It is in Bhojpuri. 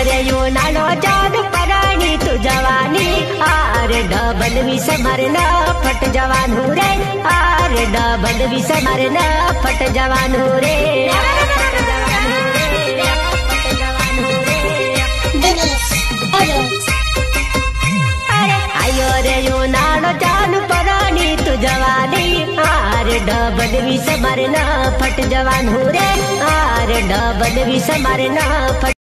रे यो नालो जान पराणी तू जवानी आरे डबल विष मरना फट जवान हो रे आरे डबल विष मरना फट जवान हो रे आयो रे यो नालो जान पराणी तू जवानी आरे डबल विष मरना फट जवान हो रे आरे डबल विष मरना फट